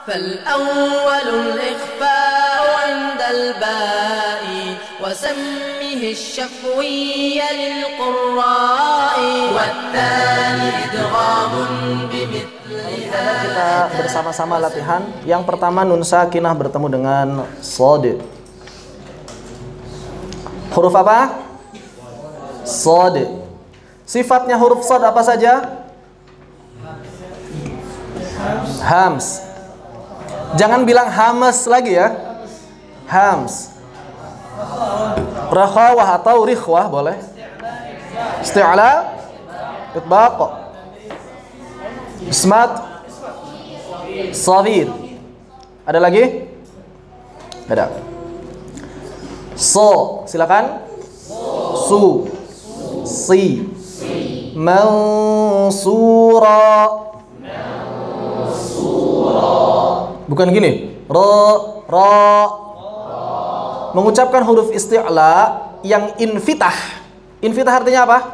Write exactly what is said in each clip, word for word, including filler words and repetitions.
فالأول الإخفاء عند الباء وسمه الشفوي للقراء والثاني إدغام بمثلها. Kita bersama-sama latihan. Yang pertama nun sakinah bertemu dengan shad. Huruf apa? Shad. Sifatnya huruf shad apa saja? Hams. Jangan bilang hamas lagi ya. Hams. Rakhawah atau rikhwah boleh. Isti'la, itbaq, ismat, shafir. Ada lagi? Ada. So, silakan. Su, si, mansura. Bukan gini, ro, ro. Mengucapkan huruf isti'la yang infitah. Infitah artinya apa?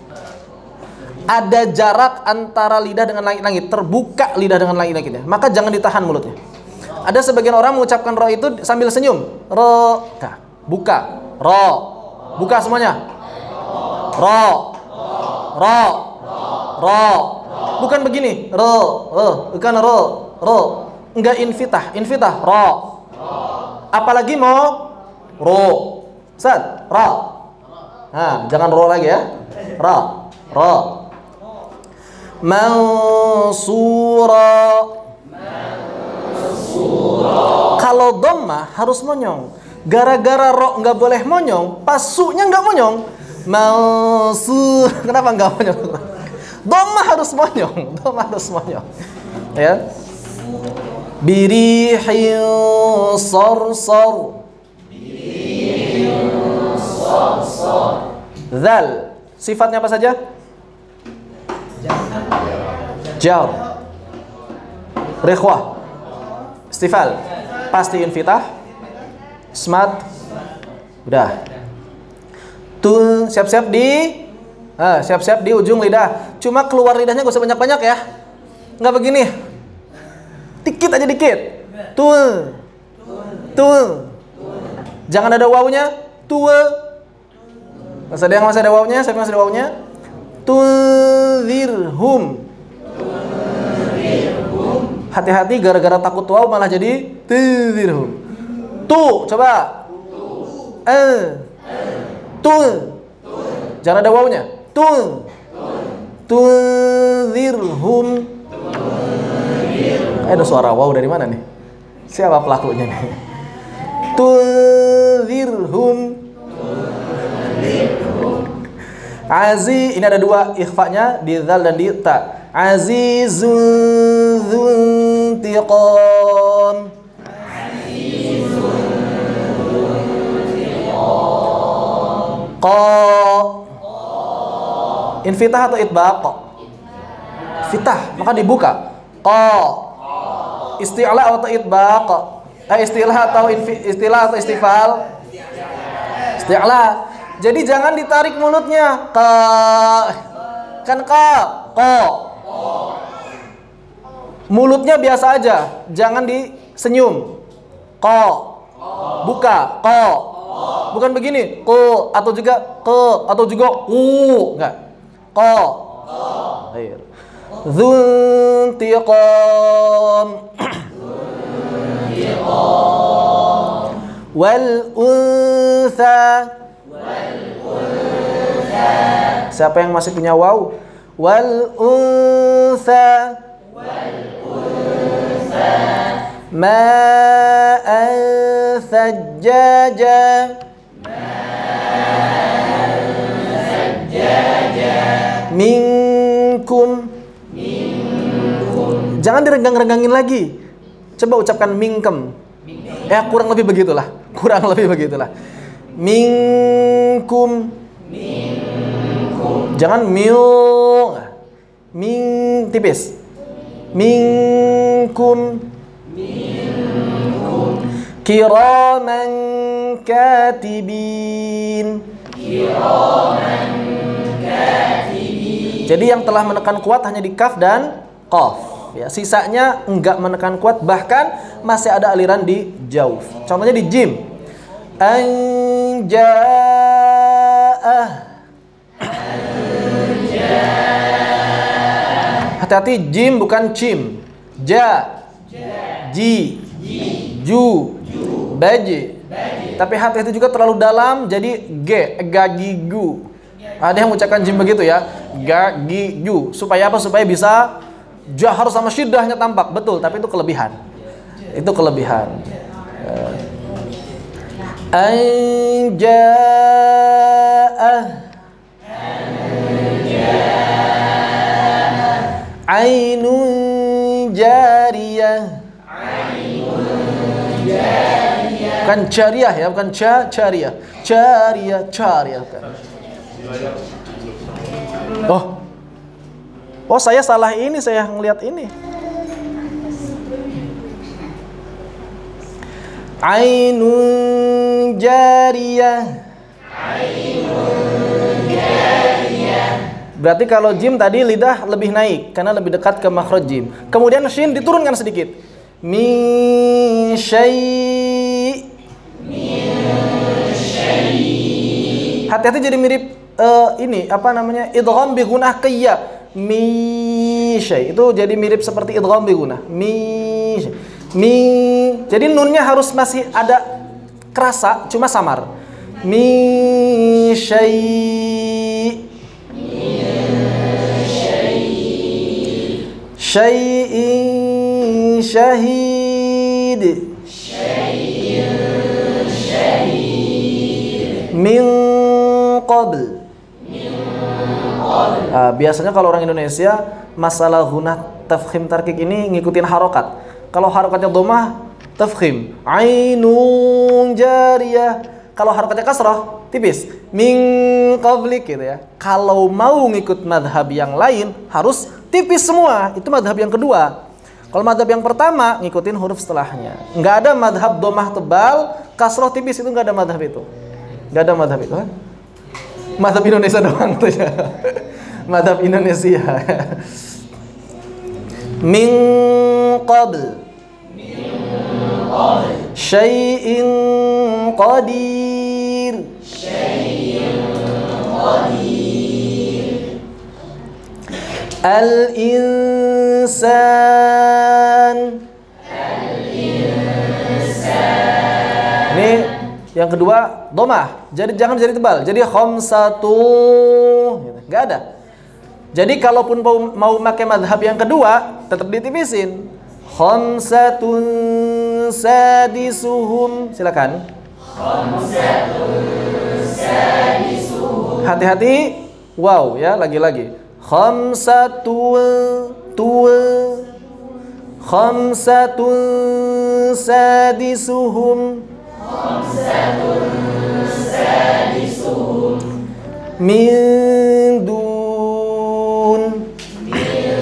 Ada jarak antara lidah dengan langit-langit, terbuka lidah dengan langit-langitnya. Maka jangan ditahan mulutnya. Ada sebagian orang mengucapkan ro itu sambil senyum. Ro, nah, buka, ro, buka semuanya. Ro, ro, ro. Bukan begini, ro, ro, bukan ro, ro. Enggak infitah, infitah, ro. Apalagi mau ro. Ustaz, ra. Nah, jangan ro lagi ya. Ra, ra. Mansura. Mansura. Kalau dhamma harus monyong. Gara-gara ro enggak boleh monyong, pas su-nya enggak monyong. Mansur. Kenapa enggak monyong? Dhamma harus monyong, dhamma harus monyong. Ya. Birihin sarsar. Birihin sarsar. Zal. Sifatnya apa saja? Jar. Rikhwah. Istifal. Pasti infitah. Ismat. Udah. Tuh, siap-siap di ah, siap-siap di ujung lidah. Cuma keluar lidahnya gak usah banyak-banyak ya. Nggak begini. Dikit aja dikit. Tuh. Tuh. Jangan ada wawunya. Tuh. Masih ada yang masih ada wawunya? Siapa yang masih ada wawunya? Tunzirhum. Hati-hati gara-gara takut waw malah jadi tunzirhum. Tuh, coba. Eh. Tuh. Jangan ada wawunya. Tuh. Tunzirhum. Eh, ada suara wow dari mana nih? Siapa pelakunya nih? Tunzirhum. Aziz, ini ada dua ikhfa'nya di zal dan di ta. Azizun dzuntiqam. Qa. Infitah atau itbaq? Fitah, maka dibuka. Qa. Isti'la atau itbaq? Eh, istilah atau istilah atau istifal? Isti'la. Jadi jangan ditarik mulutnya. Ka. Kan ka. Ko. Mulutnya biasa aja, jangan disenyum. Ko. Buka. Ko. Bukan begini. Ko atau juga ke atau juga ku. Enggak. Ko. Air. Dzuntiqam. Wal untha. Wal untha. Siapa yang masih punya waw? Wal untha. Wal untha. Ma'an thajjaja. Ma'an thajjaja. Minkum. Minkum. Jangan direnggang-renggangin lagi. Coba ucapkan minkum. Eh, kurang lebih begitulah. Kurang lebih begitulah. Minkum. Minkum. Jangan miu. Ming tipis. Minkum. Minkum. Kiraman katibin. Kiraman katibin. Jadi yang telah menekan kuat hanya di kaf dan qaf. atraf ya. Sisanya enggak menekan kuat, bahkan masih ada aliran di jauf. Contohnya di jim. Anja'ah. Hati-hati, jim bukan cim. Ja, ji, ju, baji. Tapi hati-hati juga terlalu dalam, jadi g, gagigu. Ada yang mengucapkan jim begitu ya, gagigu. Supaya apa? Supaya bisa jahar sama syiddahnya tampak. Betul, tapi itu kelebihan. Itu kelebihan. Anja'ah. Ainun jariyah. Bukan jariyah ya, bukan ca, jariyah. Jariyah, jariyah. Oh. Oh, saya salah ini, saya ngelihat ini. Ainun jariyah. Ainun jariyah. Berarti kalau jim tadi lidah lebih naik karena lebih dekat ke makhraj jim. Kemudian shin diturunkan sedikit. Min syai'. Min syai'. Hati-hati jadi mirip uh, ini apa namanya? Idgham bi gunah qiyya. Mi syai'. Itu jadi mirip seperti idgham bi gunah. Mi syai'. Mi. Jadi nunnya harus masih ada kerasa, cuma samar. Mi syai'. Syai'in syahid. Syai'in syahid. Min qabl. Min qabl. Nah, biasanya kalau orang Indonesia masalah gunah tafkhim tarkik ini ngikutin harokat. Kalau harokatnya dhammah tafkhim. Ainun jariyah. Kalau harokatnya kasrah tipis. Min qablik gitu ya. Kalau mau ngikut madhab yang lain harus tipis semua. Itu madhab yang kedua. Kalau madhab yang pertama ngikutin huruf setelahnya. Nggak ada madhab dhammah tebal, kasrah tipis, itu nggak ada madhab itu. Nggak ada madhab itu. Kan? Madhab Indonesia doang tuh ya. Madhab Indonesia. Min qabl. Min qabl. Syai'in qadir. Syai'in qadir. Al-insan. Al-insan. Ini yang kedua dhammah. Jadi jangan jadi tebal. Jadi khamsatu. Enggak ada. Jadi kalaupun mau, mau pakai madhab yang kedua, tetap ditipisin. Khamsatun sadisuhum. Silakan. Khamsatun sadisuhum. Hati-hati. Wow ya, lagi-lagi. Khamsatun tul. Khamsatun sadisuhum. Khamsatun sadisuhum. Min dun. Min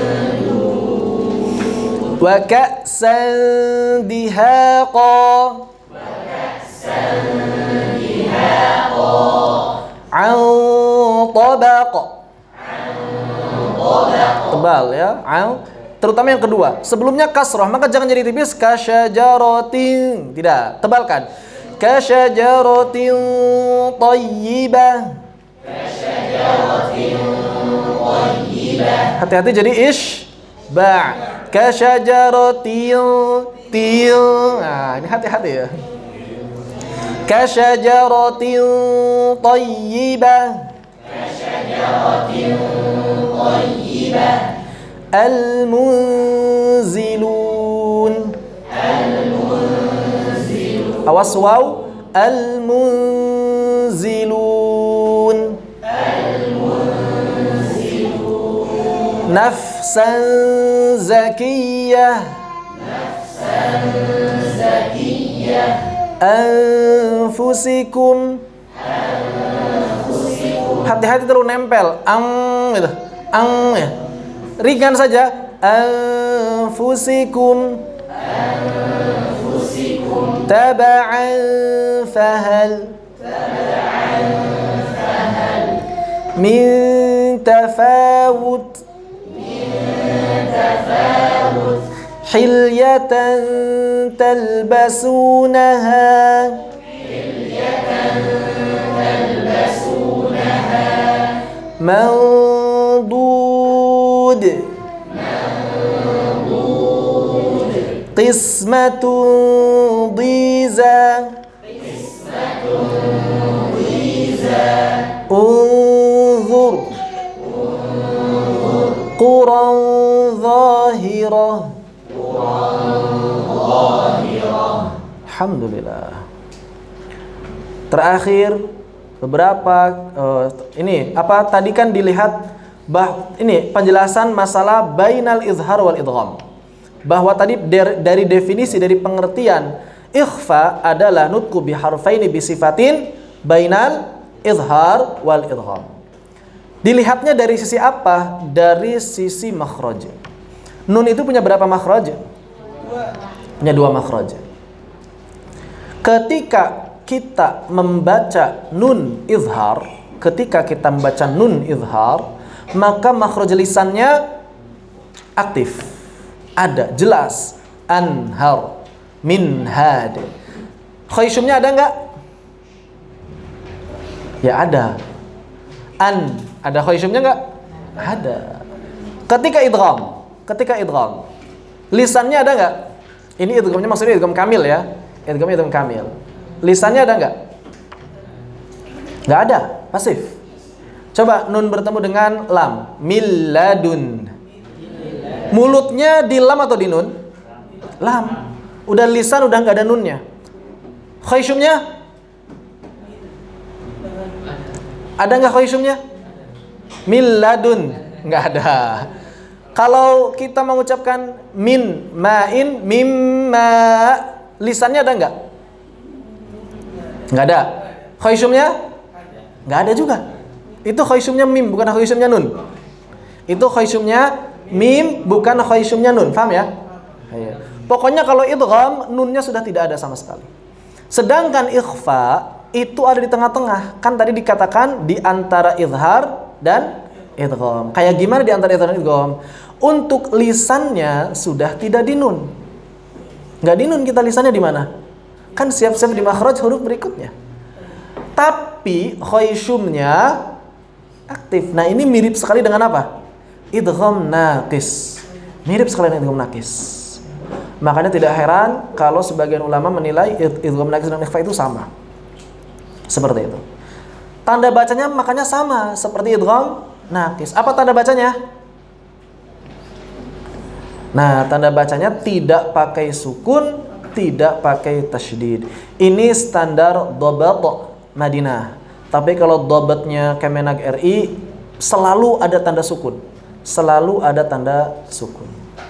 dun. Wa ka'san dihaqa. Wa ka'san dihaqa. An tabaq. Tebal ya, al. Terutama yang kedua. Sebelumnya kasrah, maka jangan jadi tipis. Kasyajaratin. Tidak, tebalkan. Kasyajaratin tayyibah. Kasyajaratin tayyibah. Hati-hati jadi ish ba'. Kasyajaratin til. Nah, ini hati-hati ya. Kasyajaratin tayyibah. Kasyajaratin tayyibah. Al-munzilun. Al-munzilun. Awas waw. Al-munzilun. Al-munzilun. Nafsan zakiyah. Nafsan zakiyah. Anfusikum. Anfusikum. Hati-hati terlalu nempel. Ang gitu. Ang ya. Ringan saja. Anfusikum. Anfusikum. Taba'an fahal. Taba'an fahal. Min tafawut. Min hilyatan talbasunaha mandud qismatun diza unzur quran zahirah. Alhamdulillah. Terakhir beberapa uh, ini apa tadi kan dilihat bah ini penjelasan masalah bainal izhar wal idgham, bahwa tadi dari, dari definisi dari pengertian ikhfa adalah nutqu bi harfaini bi sifatin bainal izhar wal idgham. Dilihatnya dari sisi apa? Dari sisi makhraj. Nun itu punya berapa makhraj? Punya dua makhraj. Ketika kita membaca nun izhar, ketika kita membaca nun izhar, maka makhraj lisannya aktif, ada, jelas. Anhar, minhad. Khayshumnya ada enggak? Ya ada. An, ada khayshumnya enggak? Ada. Ketika idgham, ketika idgham, lisannya ada enggak? Ini idghamnya maksudnya idgham kamil ya. Idghamnya idgham kamil. Lisannya ada enggak? Enggak ada, pasif. Coba nun bertemu dengan lam, milladun. Mulutnya di lam atau di nun? Lam. Udah lisan udah enggak ada nunnya. Khayshumnya? Ada enggak khayshumnya? Milladun, enggak ada. Kalau kita mengucapkan min, ma'in, mimma, lisannya ada enggak? Enggak ada. Khayshumnya? Enggak ada juga. Itu khayshumnya mim, bukan khayshumnya nun. Itu khayshumnya mim, bukan khayshumnya nun. Paham ya? Pokoknya kalau idgham, nunnya sudah tidak ada sama sekali. Sedangkan ikhfa itu ada di tengah-tengah. Kan tadi dikatakan di antara izhar dan idgham. Kayak gimana di antara izhar dan idgham? Untuk lisannya sudah tidak di nun. Enggak di nun, kita lisannya di mana? Kan siap-siap di makhraj huruf berikutnya. Tapi khayshumnya aktif. Nah, ini mirip sekali dengan apa? Idgham naqis. Mirip sekali dengan idgham naqis. Makanya tidak heran kalau sebagian ulama menilai idgham naqis dan ikhfa itu sama. Seperti itu. Tanda bacanya makanya sama seperti idgham naqis. Apa tanda bacanya? Nah, tanda bacanya tidak pakai sukun, tidak pakai tasydid. Ini standar dhabat Madinah. Tapi kalau dhabatnya Kemenag R I selalu ada tanda sukun. Selalu ada tanda sukun.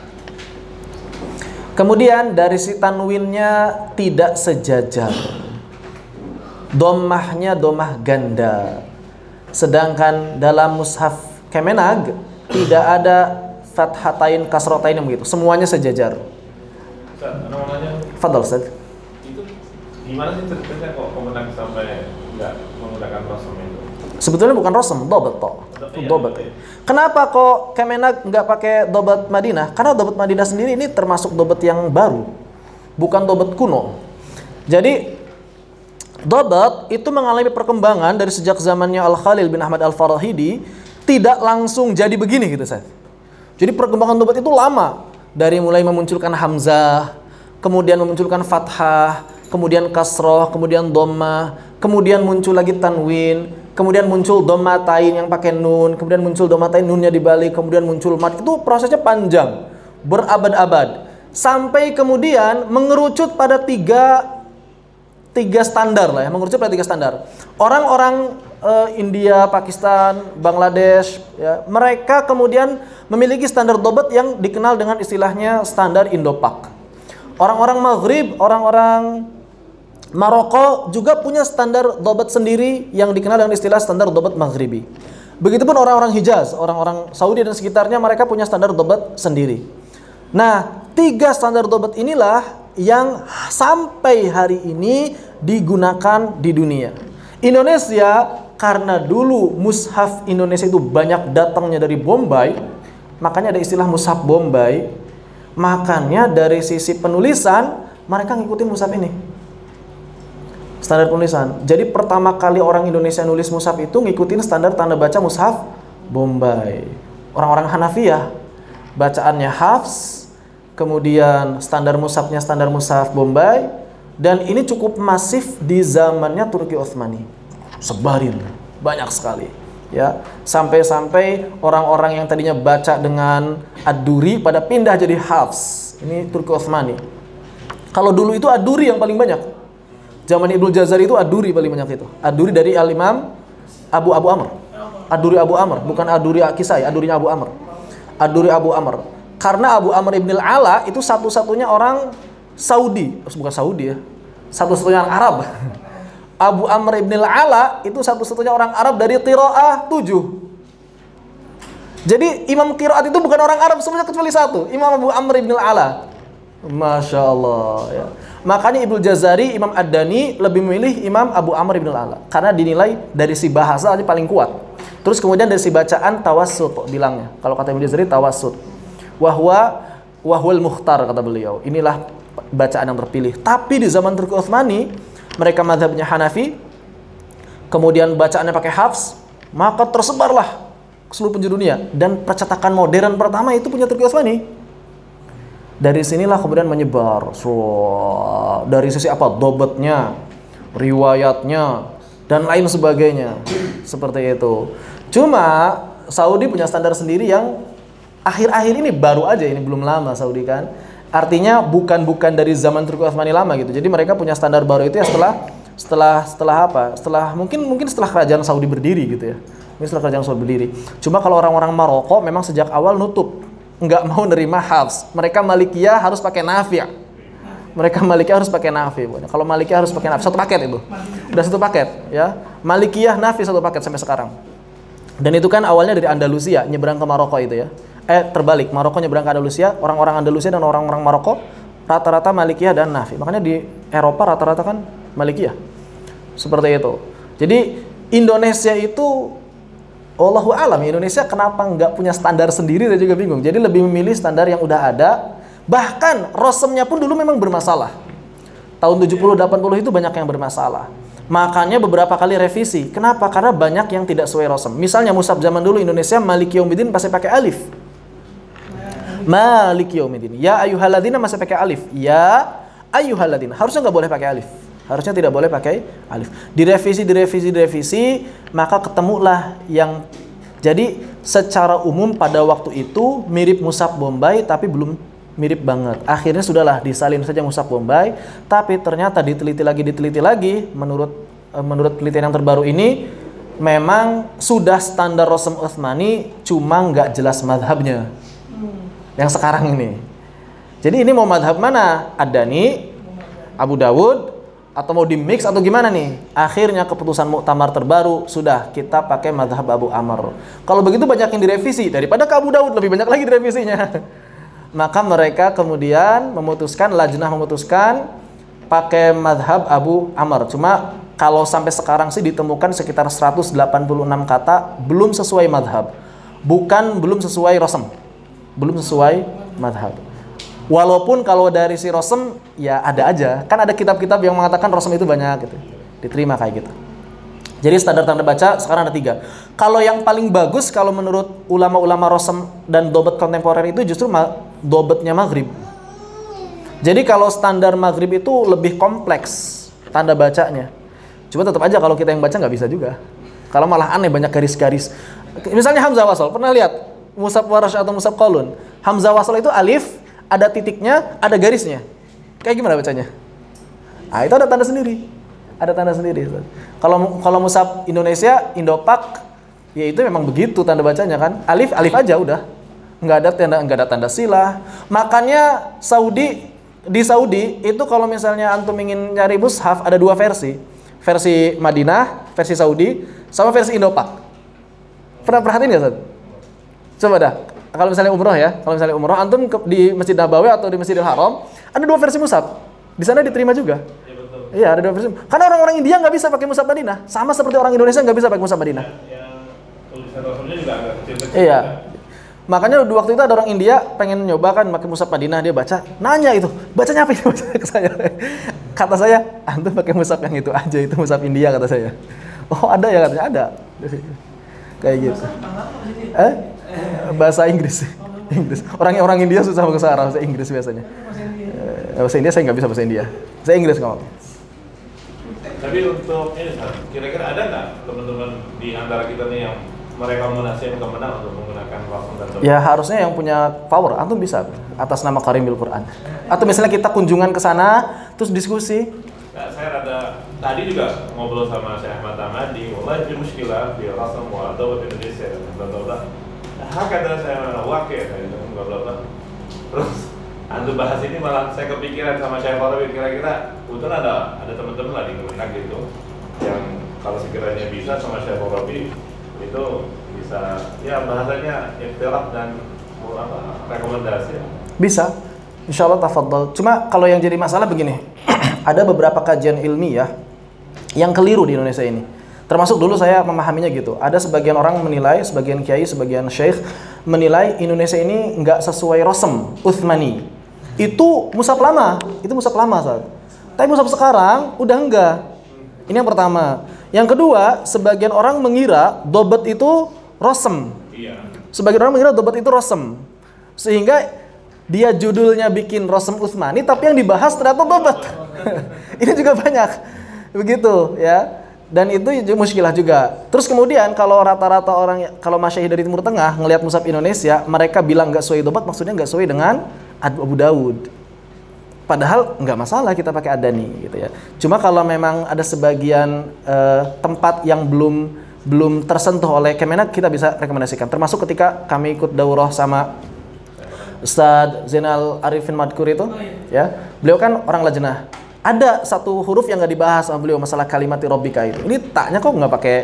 Kemudian dari si tanwinnya tidak sejajar. Dhammahnya dhammah ganda. Sedangkan dalam mushaf Kemenag tidak ada fathatain kasrotain begitu. Semuanya sejajar. Ustaz, ada mau nanya. Fadal, Ustaz. Itu gimana sih ceritanya kok Kemenag sampai nggak menggunakan rosem itu? Sebetulnya bukan rosem, dobat toh. Dobat. Kenapa kok Kemenag nggak pakai dobat Madinah? Karena dobat Madinah sendiri ini termasuk dobat yang baru, bukan dobat kuno. Jadi dobat itu mengalami perkembangan dari sejak zamannya Al-Khalil bin Ahmad Al-Farahidi, tidak langsung jadi begini gitu, Ustaz. Jadi perkembangan dobat itu lama, dari mulai memunculkan hamzah, kemudian memunculkan fathah, kemudian kasroh, kemudian dhammah, kemudian muncul lagi tanwin, kemudian muncul dhammatain yang pakai nun, kemudian muncul dhammatain nunnya dibalik, kemudian muncul mat. Itu prosesnya panjang, berabad-abad, sampai kemudian mengerucut pada tiga tiga standar lah ya, mengerucut pada tiga standar. Orang-orang uh, India, Pakistan, Bangladesh, ya, mereka kemudian memiliki standar dobat yang dikenal dengan istilahnya standar Indo-Pak. Orang-orang Maghrib, orang-orang Maroko juga punya standar dobat sendiri yang dikenal dengan istilah standar dobat Maghribi. Begitupun orang-orang Hijaz, orang-orang Saudi dan sekitarnya, mereka punya standar dobat sendiri. Nah, tiga standar dobat inilah yang sampai hari ini digunakan di dunia. Indonesia, karena dulu mushaf Indonesia itu banyak datangnya dari Bombay, Makanya ada istilah mushaf Bombay. Makanya dari sisi penulisan mereka ngikutin mushaf ini. Standar penulisan. Jadi pertama kali orang Indonesia nulis mushaf itu ngikutin standar tanda baca mushaf Bombay. Orang-orang Hanafiyah bacaannya Hafs, kemudian standar mushafnya standar mushaf Bombay, dan ini cukup masif di zamannya Turki Utsmani. Sebarin banyak sekali, ya. Sampai-sampai orang-orang yang tadinya baca dengan Ad-Duri pada pindah jadi Hafs. Ini Turki Utsmani. Kalau dulu itu Ad-Duri yang paling banyak. Zaman Ibnu Jazari itu Ad-Duri paling banyak itu. Ad-Duri dari Al-Imam Abu Abu Amr. Ad-Duri Abu Amr, bukan Ad-Duri Kisai, Ad-Durinya Abu Amr. Ad-Duri Abu Amr. Karena Abu Amr ibn al-Ala itu satu-satunya orang Saudi, bukan Saudi ya, satu-satunya orang Arab. Abu Amr ibn al-Ala itu satu-satunya orang Arab dari qiraah tujuh. Jadi imam qiraat itu bukan orang Arab semuanya kecuali satu, Imam Abu Amr ibn al-Ala. Masya Allah ya. Makanya Ibnu Jazari, Imam Ad-Dani lebih memilih Imam Abu Amr ibn al-Ala karena dinilai dari si bahasa aja paling kuat. Terus kemudian dari si bacaan tawassut bilangnya. Kalau kata Ibnu Jazari tawassut. Wahwa wahwal mukhtar kata beliau. Inilah bacaan yang terpilih. Tapi di zaman Turki Utsmani mereka mazhabnya Hanafi. Kemudian bacaannya pakai Hafs, maka tersebarlah ke seluruh penjuru dunia dan percetakan modern pertama itu punya Turki Utsmani. Dari sinilah kemudian menyebar. So, dari sisi apa? Dobetnya, riwayatnya dan lain sebagainya. Seperti itu. Cuma Saudi punya standar sendiri yang akhir-akhir ini baru aja, ini belum lama Saudi kan. Artinya bukan-bukan dari zaman Turki Utsmani lama gitu. Jadi mereka punya standar baru itu ya setelah setelah setelah apa? Setelah mungkin mungkin setelah kerajaan Saudi berdiri gitu ya. Mungkin setelah kerajaan Saudi berdiri. Cuma kalau orang-orang Maroko memang sejak awal nutup, nggak mau nerima Hafs. Mereka Malikiyah harus pakai Nafi'. Mereka Malikiyah harus pakai Nafi'. Kalau Malikiyah harus pakai Nafi', satu paket itu. Udah satu paket ya. Malikiyah Nafi' satu paket sampai sekarang. Dan itu kan awalnya dari Andalusia, nyebrang ke Maroko itu ya. Eh terbalik, Maroko nyebrang ke Andalusia, orang-orang Andalusia dan orang-orang Maroko rata-rata Malikiyah dan Nafi'. Makanya di Eropa rata-rata kan Malikiyah. Seperti itu. Jadi Indonesia itu Allahu alam, Indonesia kenapa nggak punya standar sendiri, saya juga bingung. Jadi lebih memilih standar yang udah ada. Bahkan rosemnya pun dulu memang bermasalah. Tahun tujuh puluh delapan puluh itu banyak yang bermasalah. Makanya beberapa kali revisi. Kenapa? Karena banyak yang tidak sesuai rosem. Misalnya mushaf zaman dulu Indonesia Maliki Yaumiddin masih pakai alif. Maliki Yaumiddin. Ya ayyuhalladzina masih pakai alif. Ya ayyuhalladzina. Harusnya nggak boleh pakai alif. Harusnya tidak boleh pakai alif. Direvisi, direvisi, direvisi, maka ketemulah yang jadi secara umum pada waktu itu mirip mushaf Bombay tapi belum mirip banget. Akhirnya sudahlah disalin saja mushaf Bombay, tapi ternyata diteliti lagi diteliti lagi menurut menurut penelitian yang terbaru ini memang sudah standar Rosem Utsmani, cuma nggak jelas madhabnya. Yang sekarang ini. Jadi ini mau madhab mana? Ad-Dani, Abu Dawud, atau mau di mix atau gimana nih? Akhirnya keputusan muktamar terbaru sudah kita pakai madhab Abu Amr. Kalau begitu banyak yang direvisi daripada ke Abu Dawud, lebih banyak lagi direvisinya. Maka mereka kemudian memutuskan, lajnah memutuskan pakai madhab Abu Amr. Cuma kalau sampai sekarang sih ditemukan sekitar seratus delapan puluh enam kata belum sesuai madhab. Bukan belum sesuai rosem, belum sesuai madhab. Walaupun kalau dari si rosem ya ada aja. Kan ada kitab-kitab yang mengatakan rosem itu banyak gitu. Diterima kayak gitu. Jadi standar tanda baca sekarang ada tiga. Kalau yang paling bagus kalau menurut ulama-ulama rosem dan dobet kontemporer itu justru ma- dobetnya maghrib. Jadi kalau standar maghrib itu lebih kompleks tanda bacanya. Cuma tetap aja kalau kita yang baca nggak bisa juga. Kalau malah aneh banyak garis-garis. Misalnya Hamzah Wasol, pernah lihat mushaf Warsh atau mushaf Qalun? Hamzah Wasol itu alif, ada titiknya, ada garisnya. Kayak gimana bacanya? Nah, itu ada tanda sendiri. Ada tanda sendiri. Kalau kalau mushaf Indonesia, Indopak, ya itu memang begitu tanda bacanya kan. Alif, alif aja udah. Nggak ada tanda nggak ada tanda silah. Makanya Saudi di Saudi itu kalau misalnya antum ingin nyari mushaf ada dua versi. Versi Madinah, versi Saudi, sama versi Indopak. Pernah perhatiin nggak, Ustaz? Coba dah. Kalau misalnya umroh ya, kalau misalnya umroh antum ke, di Masjid Nabawi atau di Masjidil Haram, ada dua versi mushaf. Di sana diterima juga. Iya, ada dua versi. Karena orang-orang India nggak bisa pakai mushaf Madinah, sama seperti orang Indonesia nggak bisa pakai mushaf Madinah. Yang tulisan Rasulnya juga agak kecil-kecil. Iya. Makanya waktu itu ada orang India pengen nyoba kan pakai mushaf Madinah, dia baca, nanya itu, bacanya apa itu ke saya. Kata saya, antum pakai mushaf yang itu aja, itu mushaf India kata saya. Oh ada ya katanya, ada. Kayak gitu. Eh? Bahasa Inggris. Inggris. Orang orang India susah bahasa Arab, bahasa Inggris biasanya. Eh, bahasa India saya nggak bisa bahasa India. Saya Inggris kalau. Tapi untuk ini, kira-kira ada nggak teman-teman di antara kita nih yang merekomendasikan kemenang untuk menggunakan platform dan Ya harusnya yang punya power, antum bisa atas nama Karimil Quran. Atau misalnya kita kunjungan ke sana, terus diskusi. Nah, saya rada tadi juga ngobrol sama Syekh Ahmad Tamadi, wallahi fi mushkilah fi rasam wa adawat Indonesia dan bla bla bla. Nah, kata saya wakil gitu, bla bla bla. Terus antum bahas ini malah saya kepikiran sama Syekh Farabi, kira-kira kebetulan ada ada teman-teman lah di Kemenak gitu yang kalau sekiranya bisa sama Syekh Farabi itu bisa ya bahasanya ikhtilaf dan apa rekomendasi. Bisa, insya Allah tafadhol. Cuma kalau yang jadi masalah begini, ada beberapa kajian ilmiah yang keliru di Indonesia ini. Termasuk dulu saya memahaminya gitu. Ada sebagian orang menilai, sebagian kiai, sebagian syekh menilai Indonesia ini nggak sesuai Rasm Utsmani. Itu mushaf lama, itu mushaf lama saat. Tapi mushaf sekarang udah enggak. Ini yang pertama. Yang kedua, sebagian orang mengira dobat itu Rasm. Iya. Sebagian orang mengira dobat itu Rasm. Sehingga dia judulnya bikin Rasm Utsmani, tapi yang dibahas ternyata dobat. Ini juga banyak. Begitu ya. Dan itu muskilah juga. Terus kemudian kalau rata-rata orang, kalau masyayikh dari Timur Tengah ngelihat mushaf Indonesia, mereka bilang nggak sesuai dobat, maksudnya nggak sesuai dengan Abu Dawud. Padahal nggak masalah kita pakai Adani gitu ya. Cuma kalau memang ada sebagian uh, tempat yang belum belum tersentuh oleh Kemenak, kita bisa rekomendasikan. Termasuk ketika kami ikut daurah sama Ustadz Zainal Arifin Madkur itu, ya, beliau kan orang lajnah. Ada satu huruf yang nggak dibahas sama beliau, masalah kalimati robbika itu. Ini taknya kok nggak pakai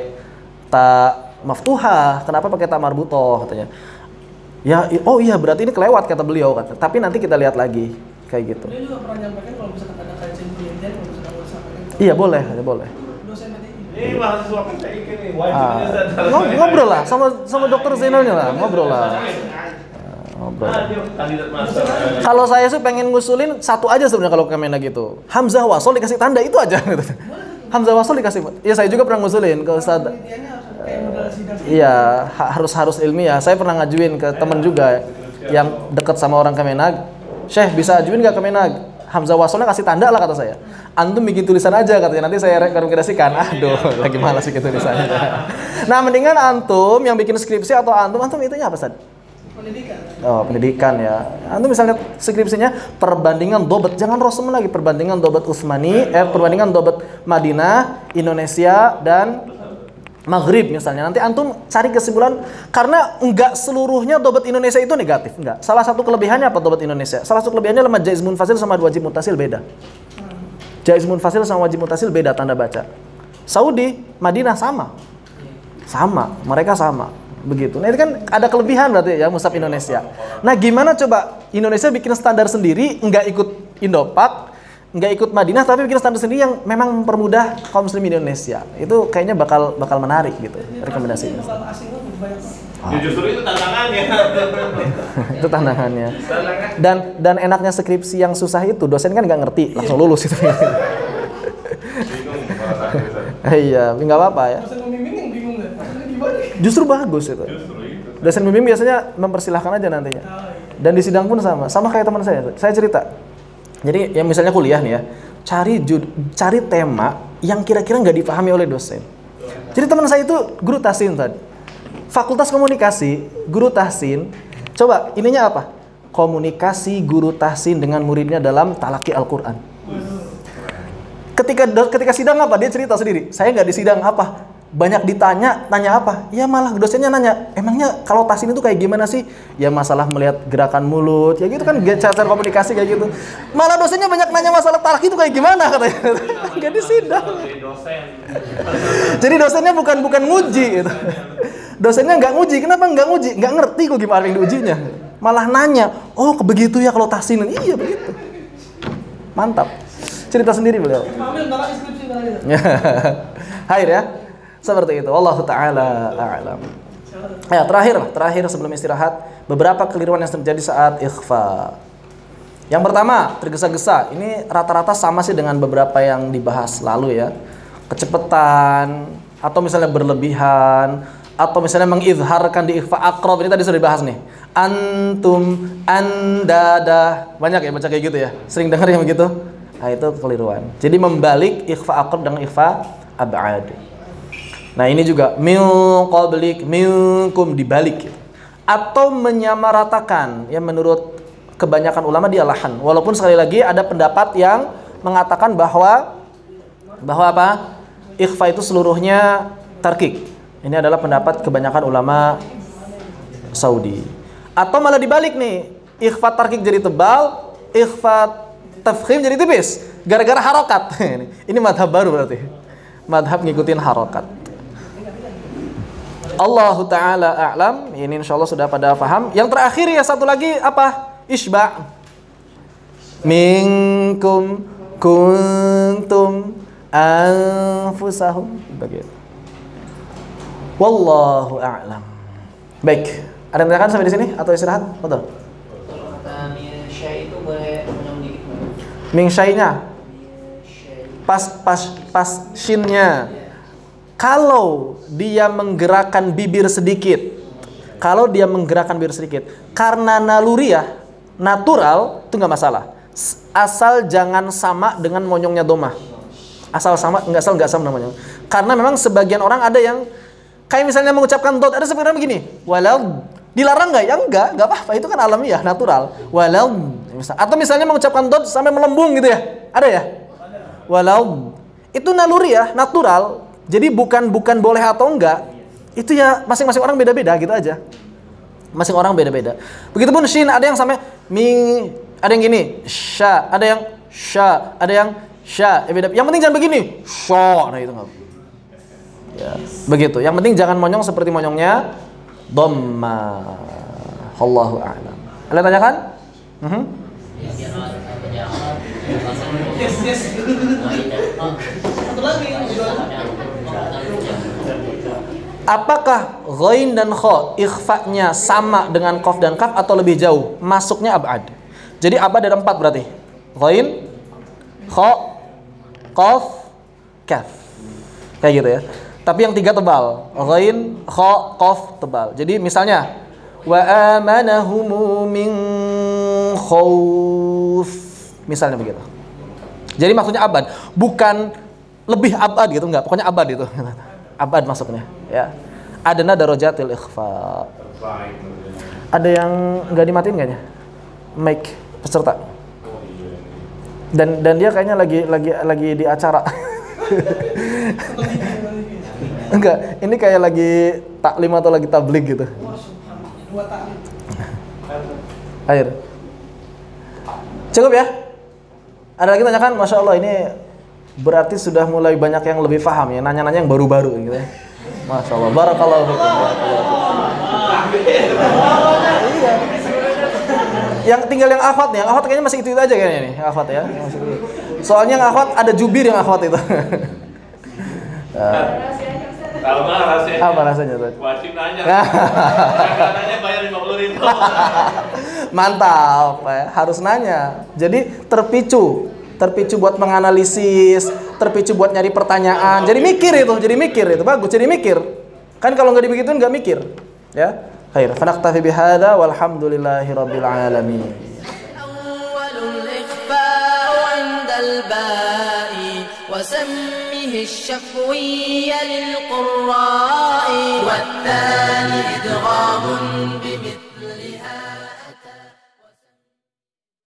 tak maftuhah, kenapa pakai tak marbutoh katanya. Ya, oh iya berarti ini kelewat kata beliau kata. Tapi nanti kita lihat lagi kayak gitu. Dia juga pernah nyampaikan kalau misalkan ada kajian penelitian, kalau misalkan mau disampaikan. Iya boleh, ya boleh. Dosen tadi. Ini mahasiswa kita ini Ah, wajibnya ngob- ngobrol lah sama sama dokter Zainalnya lah, ngobrol lah. Ngobrol. Ah, dia kandidat master. Kalau saya sih pengen ngusulin satu aja sebenarnya kalau Kemenak gitu. Hamzah wasol dikasih tanda itu aja gitu. Hamzah wasol dikasih. Iya saya juga pernah ngusulin ke Ustaz. Penelitiannya harus kayak modal sidang. Iya, ha- harus harus ilmiah. Saya pernah ngajuin ke temen juga yang dekat sama orang Kemenak. Syekh bisa ajuin nggak Kemenak? Hamzah wasolnya kasih tanda lah kata saya. Antum bikin tulisan aja katanya, nanti saya rekomendasikan. Aduh, lagi malas bikin tulisannya. Nah, mendingan antum yang bikin skripsi atau antum, antum itunya apa, Ustaz? Pendidikan. Oh, pendidikan ya. Antum misalnya skripsinya perbandingan dobat, jangan Rasm lagi, perbandingan dobat Utsmani, eh perbandingan dobat Madinah, Indonesia dan Maghrib misalnya. Nanti antum cari kesimpulan, karena enggak seluruhnya dobat Indonesia itu negatif, enggak. Salah satu kelebihannya apa dobat Indonesia? Salah satu kelebihannya lemah jaiz munfasil sama wajib muttasil beda. Jaiz munfasil sama wajib muttasil beda tanda baca. Saudi, Madinah sama. Sama, mereka sama. Begitu. Nah, itu kan ada kelebihan berarti ya mushaf Indonesia. Nah, gimana coba Indonesia bikin standar sendiri, enggak ikut Indopak, enggak ikut Madinah, tapi bikin standar sendiri yang memang mempermudah kaum muslim Indonesia. Itu kayaknya bakal bakal menarik gitu rekomendasinya. Bakal asing lebih banyak. Ya, justru itu tantangannya. Itu tantangannya. Dan dan enaknya skripsi yang susah itu dosen kan nggak ngerti, langsung lulus itu. Bingung perasaan. Iya, nggak apa-apa ya. Dosen pembimbing yang bingung nggak? Maksudnya gimana? Justru bagus itu. Justru itu. Dosen pembimbing biasanya mempersilahkan aja nantinya. Dan di sidang pun sama, sama kayak teman saya. Saya cerita. Jadi yang misalnya kuliah nih ya, cari jud, cari tema yang kira-kira nggak dipahami oleh dosen. Jadi teman saya itu guru tahsin tadi, Fakultas Komunikasi, guru tahsin. Coba ininya apa? Komunikasi guru tahsin dengan muridnya dalam talaki Al-Quran. Ketika ketika sidang apa? Dia cerita sendiri. Saya nggak di sidang apa? Banyak ditanya, tanya apa? Ya malah dosennya nanya, emangnya kalau tahsin itu kayak gimana sih? Ya masalah melihat gerakan mulut, ya gitu kan cara komunikasi kayak gitu. Malah dosennya banyak nanya masalah talaki itu kayak gimana katanya. Nggak di sidang. Jadi dosennya bukan bukan nguji gitu. Dosennya nggak nguji, kenapa nggak nguji? Nggak ngerti kok gimana yang diujinya. Malah nanya, oh begitu ya kalau tahsin? Iya begitu. Mantap. Cerita sendiri beliau. Ambil talak skripsi kali ya. Hair ya. Seperti itu. Wallahu taala a'lam. Ya, terakhir, terakhir sebelum istirahat, beberapa keliruan yang terjadi saat ikhfa. Yang pertama, tergesa-gesa. Ini rata-rata sama sih dengan beberapa yang dibahas lalu ya. Kecepatan, atau misalnya berlebihan, atau misalnya mengizharkan di ikhfa aqrab. Ini tadi sudah dibahas nih. Antum, andada. Banyak ya baca kayak gitu ya. Sering dengar yang begitu. Nah, itu keliruan. Jadi membalik ikhfa aqrab dengan ikhfa ab'ad. Nah, ini juga min qablik, minkum dibalik. Atau menyamaratakan. Ya, menurut kebanyakan ulama dia lahan. Walaupun sekali lagi ada pendapat yang mengatakan bahwa bahwa apa? Ikhfa itu seluruhnya tarkik. Ini adalah pendapat kebanyakan ulama Saudi. Atau malah dibalik nih, ikhfa tarkik jadi tebal, ikhfa tafkhim jadi tipis, gara-gara harokat. Ini madhab baru berarti. Madhab ngikutin harokat. Allahu ta'ala a'lam. Ini insya Allah sudah pada paham. Yang terakhir ya satu lagi apa? Isba' minkum kuntum anfusahum. Begitu. Wallahu a'lam. Baik. Ada yang tanyakan sampai di sini atau istirahat? Betul. Kata min syai itu boleh menyam dikit nggak? Min syai'nya. Pas pas pas shinnya. Kalau dia menggerakkan bibir sedikit, kalau dia menggerakkan bibir sedikit, karena naluriah, natural, itu nggak masalah. Asal jangan sama dengan monyongnya domah. Asal sama, nggak asal nggak sama namanya. Karena memang sebagian orang ada yang kayak misalnya mengucapkan dot, ada sebenarnya begini, walau dilarang nggak? Ya enggak, nggak apa-apa. Itu kan alamiah, natural. Walau, atau misalnya mengucapkan dot sampai melembung gitu ya, ada ya? Walau itu naluriah, natural. Jadi bukan bukan boleh atau enggak, itu ya masing-masing orang beda-beda gitu aja. Masing orang beda-beda. Begitupun shin, ada yang sampai mi, ada yang gini, sha, ada yang sha, ada yang sha. Ya beda. Yang penting jangan begini, sha. Nah itu enggak. Ya, begitu. Yang penting jangan monyong seperti monyongnya dhamma. Allahu a'lam. Ada yang tanyakan? Mhm. Yes, yes. Satu lagi. Apakah ghain dan kha ikhfa-nya sama dengan qaf dan kaf atau lebih jauh? Masuknya ab'ad. Jadi ab'ad ada empat berarti. Ghain, kha, qaf, kaf. Kayak gitu ya. Tapi yang tiga tebal. Ghain, kha, qaf tebal. Jadi misalnya wa amanahumu min khauf. Misalnya begitu. Jadi maksudnya abad, bukan lebih abad gitu, enggak. Pokoknya abad itu. Abad masuknya, ya. Adna darajatil ikhfa. Ada yang enggak dimatiin kayaknya? Mic peserta. Dan dan dia kayaknya lagi lagi lagi di acara. Enggak, ini kayak lagi taklim atau lagi tabligh gitu. Akhir. Cukup ya? Ada lagi tanyakan? Masya Allah, ini berarti sudah mulai banyak yang lebih paham ya, nanya-nanya yang baru-baru gitu ya. Masya Allah, barakallahu fikum. Iya. Yang tinggal yang akhwat nih, yang akhwat kayaknya masih itu-itu aja kayaknya nih, yang akhwat ya. Soalnya yang akhwat ada jubir yang akhwat itu. Tahu nggak rasanya? Apa rasanya tuh? Wajib nanya. Nggak nanya bayar lima puluh ribu. Mantap, ya. Harus nanya. Jadi terpicu, terpicu buat menganalisis, terpicu buat nyari pertanyaan. Jadi mikir itu, jadi mikir itu bagus. Jadi mikir. Kan kalau nggak dibegituin nggak mikir, ya. Khair. Fanaktafi bihada walhamdulillahirabbil alamin. وسمه الشفوي للقراء والثاني إدغام